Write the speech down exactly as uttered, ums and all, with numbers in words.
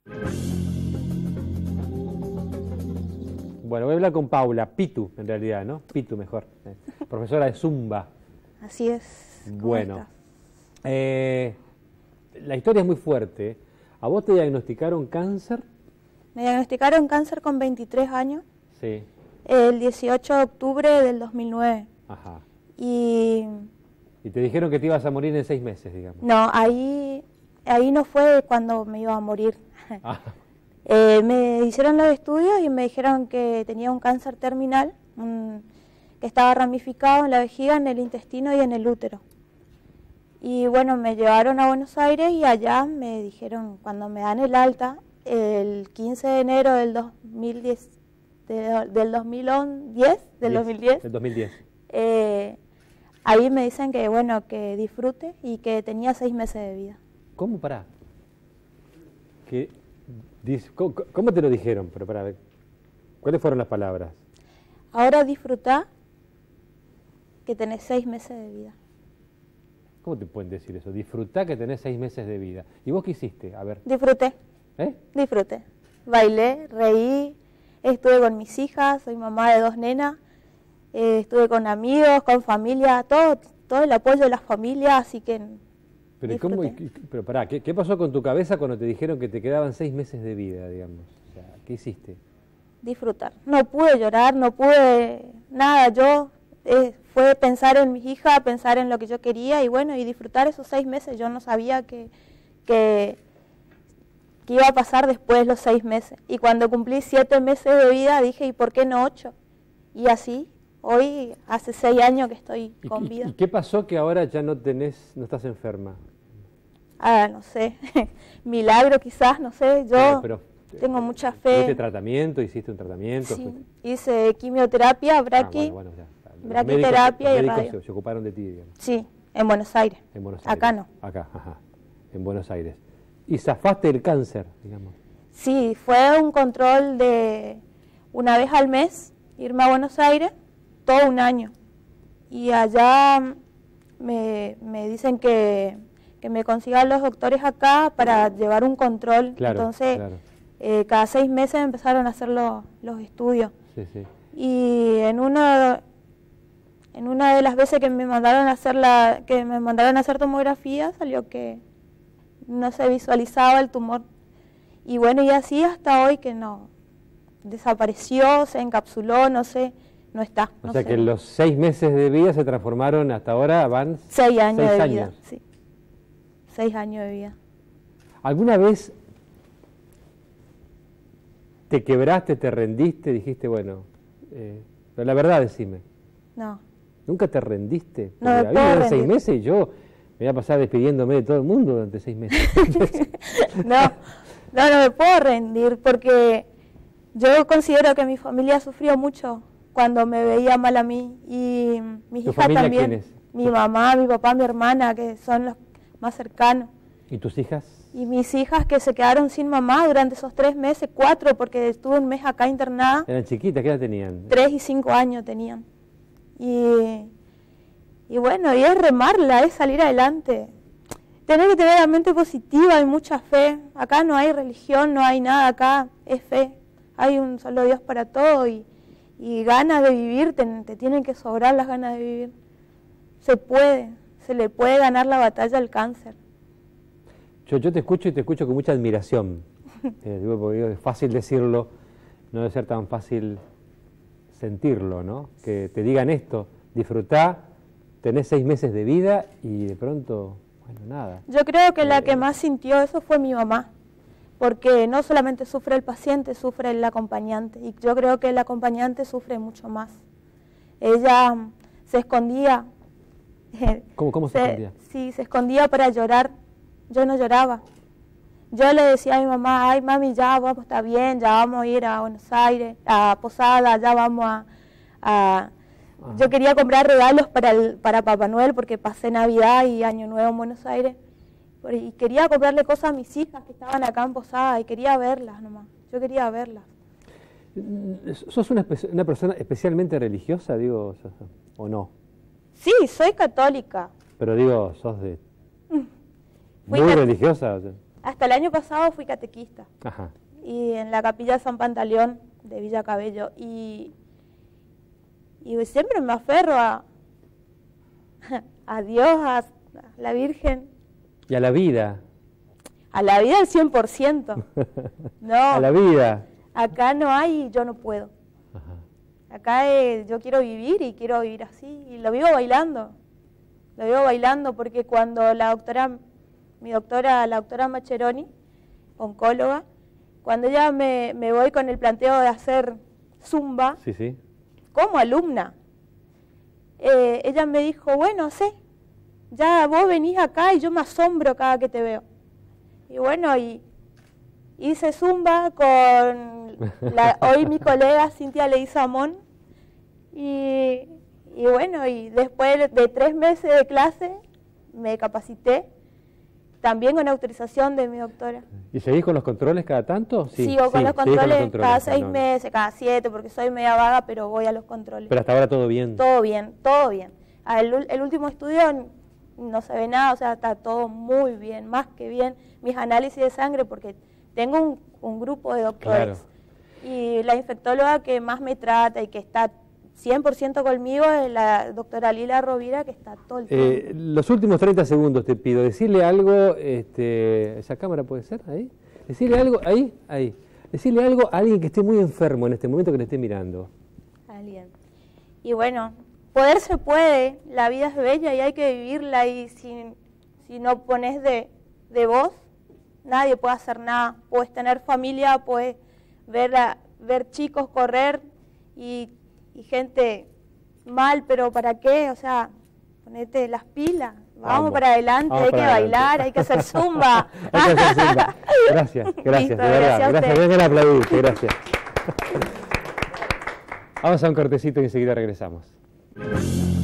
Bueno, voy a hablar con Paula, Pitu en realidad, ¿no? Pitu mejor, eh, profesora de Zumba. Así es. Bueno, eh, la historia es muy fuerte. ¿A vos te diagnosticaron cáncer? Me diagnosticaron cáncer con veintitrés años. Sí. El dieciocho de octubre del dos mil nueve. Ajá. Y... Y te dijeron que te ibas a morir en seis meses, digamos. No, ahí, ahí no fue cuando me iba a morir. Ah. Eh, me hicieron los estudios y me dijeron que tenía un cáncer terminal, un, que estaba ramificado en la vejiga, en el intestino y en el útero. Y bueno, me llevaron a Buenos Aires y allá me dijeron, cuando me dan el alta, el quince de enero del dos mil diez, de, del dos mil diez, del dos mil diez, del dos mil diez. Eh, ahí me dicen que bueno, que disfrute y que tenía seis meses de vida. ¿Cómo? Pará. ¿Qué? ¿Cómo, ¿Cómo te lo dijeron? Pero para ver, ¿cuáles fueron las palabras? Ahora disfrutá que tenés seis meses de vida. ¿Cómo te pueden decir eso? Disfrutá que tenés seis meses de vida. ¿Y vos qué hiciste? A ver. Disfruté. ¿Eh? Disfruté. Bailé, reí, estuve con mis hijas, soy mamá de dos nenas, eh, estuve con amigos, con familia, todo, todo el apoyo de la familia, así que... Pero, ¿y cómo, pero pará, ¿qué, ¿qué pasó con tu cabeza cuando te dijeron que te quedaban seis meses de vida, digamos? O sea, ¿qué hiciste? Disfrutar. No pude llorar, no pude nada. Yo eh, fue pensar en mis hijas, pensar en lo que yo quería y bueno, y disfrutar esos seis meses. Yo no sabía que, que, que iba a pasar después los seis meses. Y cuando cumplí siete meses de vida dije, ¿y por qué no ocho? Y así, hoy hace seis años que estoy con vida. ¿Y qué pasó que ahora ya no tenés, no estás enferma? Ah, no sé, milagro quizás, no sé, yo Pero, pero, tengo mucha fe. ¿Hiciste tratamiento? ¿Hiciste un tratamiento? Sí, hice quimioterapia, braqui, ah, bueno, bueno, ya. braquiterapia médicos, y los radio. Se, se ocuparon de ti, digamos. Sí, en Buenos Aires. En Buenos Aires. Acá no. Acá, ajá, en Buenos Aires. ¿Y zafaste el cáncer, digamos? Sí, fue un control de una vez al mes, irme a Buenos Aires, todo un año. Y allá me, me dicen que... que me consigan los doctores acá para llevar un control. Claro, Entonces, claro. Eh, cada seis meses empezaron a hacer lo, los estudios. Sí, sí. Y en una, en una de las veces que me mandaron a hacer la, que me mandaron a hacer tomografía, salió que no se visualizaba el tumor. Y bueno, y así hasta hoy que no, desapareció, se encapsuló, no sé, no está. No o sea sé. que los seis meses de vida se transformaron hasta ahora, van seis años seis de años. vida, sí. Seis años de vida. ¿Alguna vez te quebraste, te rendiste, dijiste, bueno, eh, pero la verdad decime? No. ¿Nunca te rendiste? No me Porque a mí puedo me dan rendir. seis meses y yo me voy a pasar despidiéndome de todo el mundo durante seis meses. no, no, no me puedo rendir porque yo considero que mi familia sufrió mucho cuando me veía mal a mí y mis ¿Tu hijas familia también. quién es? Mi mamá, mi papá, mi hermana, que son los más cercanos. ¿Y tus hijas? Y mis hijas que se quedaron sin mamá durante esos tres meses, cuatro, porque estuve un mes acá internada. Eran chiquitas, ¿qué edad tenían? Tres y cinco años tenían. Y, y bueno, y es remarla, es salir adelante. Tener que tener la mente positiva y mucha fe. Acá no hay religión, no hay nada, acá es fe. Hay un solo Dios para todo y, y ganas de vivir, te, te tienen que sobrar las ganas de vivir. Se puede, se le puede ganar la batalla al cáncer. Yo, yo te escucho y te escucho con mucha admiración. Eh, digo, porque digo, es fácil decirlo, no debe ser tan fácil sentirlo, ¿no? Que te digan esto, disfrutá, tenés seis meses de vida y de pronto, bueno, nada. Yo creo que la Eh, que más sintió eso fue mi mamá, porque no solamente sufre el paciente, sufre el acompañante, y yo creo que el acompañante sufre mucho más. Ella se escondía. ¿Cómo, cómo se, se escondía? Sí, se escondía para llorar. Yo no lloraba. Yo le decía a mi mamá, ay mami, ya vamos, está bien, ya vamos a ir a Buenos Aires, a Posada, ya vamos a... a... Yo quería comprar regalos para, el, para Papá Noel porque pasé Navidad y Año Nuevo en Buenos Aires. Y quería comprarle cosas a mis hijas que estaban acá en Posada y quería verlas nomás. Yo quería verlas. ¿Sos una, una persona especialmente religiosa, digo, o no? Sí, soy católica. Pero digo, sos de... Fui muy cat- religiosa. O sea. hasta el año pasado fui catequista. Ajá. Y en la capilla San Pantaleón de Villa Cabello. Y, y siempre me aferro a, a Dios, a la Virgen. Y a la vida. A la vida al cien por ciento. No, a la vida. Acá no hay, yo no puedo. Ajá. Acá eh, yo quiero vivir y quiero vivir así. Y lo vivo bailando. Lo vivo bailando porque cuando la doctora, mi doctora, la doctora Macheroni, oncóloga, cuando ella me, me voy con el planteo de hacer zumba, sí, sí. como alumna, eh, ella me dijo, bueno, sé, ya vos venís acá y yo me asombro cada que te veo. Y bueno, y hice zumba con la, hoy mi colega Cintia Leguizamón, y, y bueno, y después de tres meses de clase me capacité, también con autorización de mi doctora. ¿Y seguís con los controles cada tanto? Sí, Sigo con, sí, los controles, con los controles cada seis no, meses, cada siete, porque soy media vaga, pero voy a los controles. Pero hasta ahora todo bien. Todo bien, todo bien. El, el último estudio no se ve nada, o sea, está todo muy bien, más que bien. Mis análisis de sangre, porque tengo un, un grupo de doctores. Claro. Y la infectóloga que más me trata y que está cien por ciento conmigo es la doctora Lila Rovira, que está todo el tiempo. Eh, los últimos treinta segundos te pido, decirle algo, este, ¿esa cámara puede ser? Ahí. Decirle algo, ahí, ahí. Decirle algo a alguien que esté muy enfermo en este momento, que le esté mirando. Alguien. Y bueno, poder se puede, la vida es bella y hay que vivirla, y si, si no pones de, de vos, nadie puede hacer nada. Puedes tener familia, puedes ver, a, ver chicos correr y, y gente mal, pero ¿para qué? O sea, ponete las pilas. Vamos, vamos para adelante, vamos hay para que adelante. Bailar, hay que hacer zumba. Hay que hacer zumba. Gracias, gracias, Listo, de verdad. Gracias, gracias, vengan a aplaudirte, gracias. Vamos a un cortecito y enseguida regresamos.